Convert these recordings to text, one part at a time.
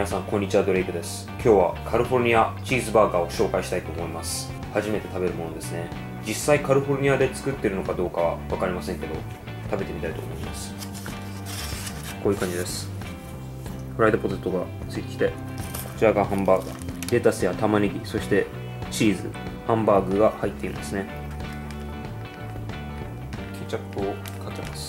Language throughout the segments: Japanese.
皆さんこんにちは、ドレイクです。今日はカリフォルニアチーズバーガーを紹介したいと思います。初めて食べるものですね。実際カリフォルニアで作ってるのかどうかは分かりませんけど、食べてみたいと思います。こういう感じです。フライドポテトがついてきて、こちらがハンバーガー、レタスや玉ねぎ、そしてチーズ、ハンバーグが入っていますね。ケチャップをかけます。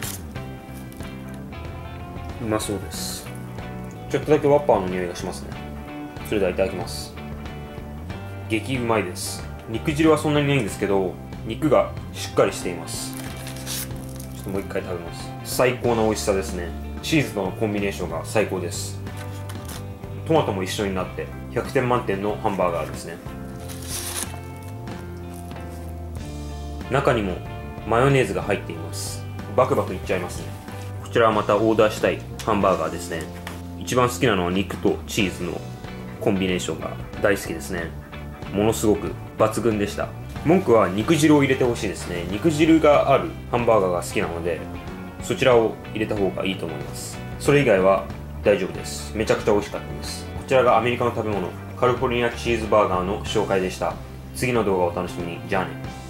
うまそうです。ちょっとだけワッパーの匂いがしますね。それではいただきます。激うまいです。肉汁はそんなにないんですけど、肉がしっかりしています。ちょっともう一回食べます。最高な美味しさですね。チーズとのコンビネーションが最高です。トマトも一緒になって100点満点のハンバーガーですね。中にもマヨネーズが入っています。バクバクいっちゃいますね。こちらはまたオーダーしたいハンバーガーですね。一番好きなのは肉とチーズのコンビネーションが大好きですね。ものすごく抜群でした。文句は肉汁を入れてほしいですね。肉汁があるハンバーガーが好きなので、そちらを入れた方がいいと思います。それ以外は大丈夫です。めちゃくちゃ美味しかったです。こちらがアメリカの食べ物、カリフォルニアチーズバーガーの紹介でした。次の動画をお楽しみに。じゃあね。